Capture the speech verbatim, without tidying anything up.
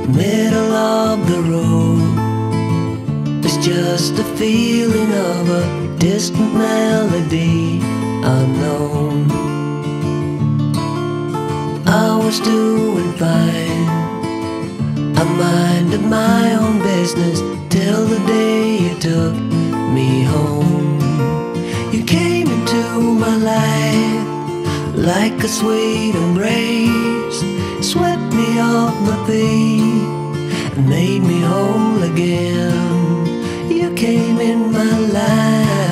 middle of the road. It's just a feeling of a distant melody unknown. I was doing fine, I minded my own business till the day you took me home. You came into my life like a sweet embrace, swept me off my feet and made me whole again. You came in my life